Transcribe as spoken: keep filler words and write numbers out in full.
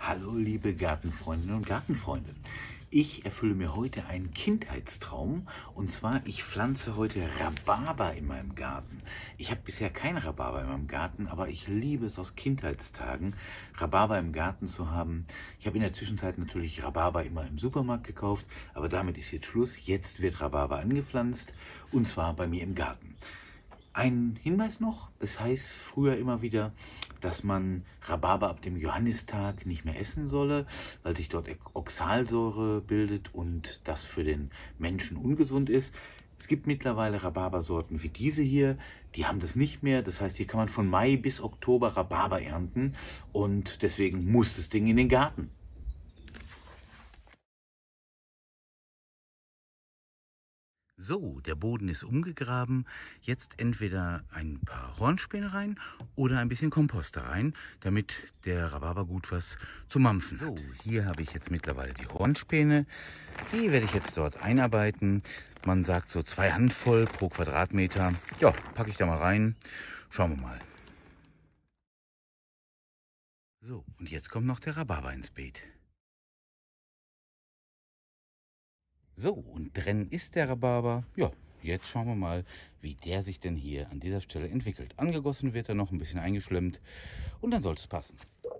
Hallo liebe Gartenfreundinnen und Gartenfreunde. Ich erfülle mir heute einen Kindheitstraum, und zwar ich pflanze heute Rhabarber in meinem Garten. Ich habe bisher kein Rhabarber in meinem Garten, aber ich liebe es aus Kindheitstagen, Rhabarber im Garten zu haben. Ich habe in der Zwischenzeit natürlich Rhabarber immer im Supermarkt gekauft, aber damit ist jetzt Schluss. Jetzt wird Rhabarber angepflanzt, und zwar bei mir im Garten. Ein Hinweis noch, es heißt früher immer wieder, dass man Rhabarber ab dem Johannistag nicht mehr essen solle, weil sich dort Oxalsäure bildet und das für den Menschen ungesund ist. Es gibt mittlerweile Rhabarbersorten wie diese hier, die haben das nicht mehr. Das heißt, hier kann man von Mai bis Oktober Rhabarber ernten, und deswegen muss das Ding in den Garten. So, der Boden ist umgegraben. Jetzt entweder ein paar Hornspäne rein oder ein bisschen Kompost da rein, damit der Rhabarber gut was zu mampfen hat. So, hier habe ich jetzt mittlerweile die Hornspäne. Die werde ich jetzt dort einarbeiten. Man sagt so zwei Handvoll pro Quadratmeter. Ja, packe ich da mal rein. Schauen wir mal. So, und jetzt kommt noch der Rhabarber ins Beet. So, und drin ist der Rhabarber. Ja, jetzt schauen wir mal, wie der sich denn hier an dieser Stelle entwickelt. Angegossen wird er noch, ein bisschen eingeschlemmt, und dann sollte es passen.